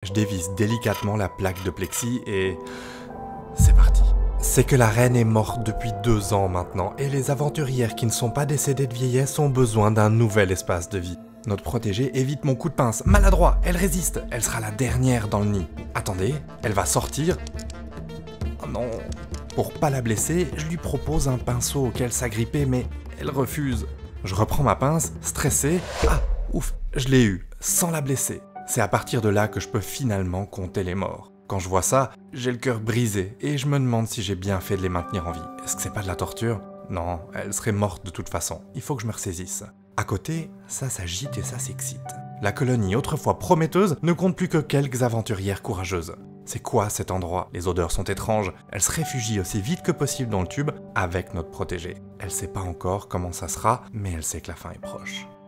Je dévisse délicatement la plaque de plexi et... c'est parti. C'est que la reine est morte depuis 2 ans maintenant, et les aventurières qui ne sont pas décédées de vieillesse ont besoin d'un nouvel espace de vie. Notre protégée évite mon coup de pince. Maladroit, elle résiste. Elle sera la dernière dans le nid. Attendez, elle va sortir. Oh non. Pour pas la blesser, je lui propose un pinceau auquel s'agripper, mais elle refuse. Je reprends ma pince, stressé. Ah, ouf, je l'ai eu, sans la blesser. C'est à partir de là que je peux finalement compter les morts. Quand je vois ça, j'ai le cœur brisé et je me demande si j'ai bien fait de les maintenir en vie. Est-ce que c'est pas de la torture? Non, elle serait morte de toute façon. Il faut que je me ressaisisse. À côté, ça s'agite et ça s'excite. La colonie, autrefois prometteuse, ne compte plus que quelques aventurières courageuses. C'est quoi cet endroit? Les odeurs sont étranges. Elle se réfugie aussi vite que possible dans le tube avec notre protégée. Elle sait pas encore comment ça sera, mais elle sait que la fin est proche.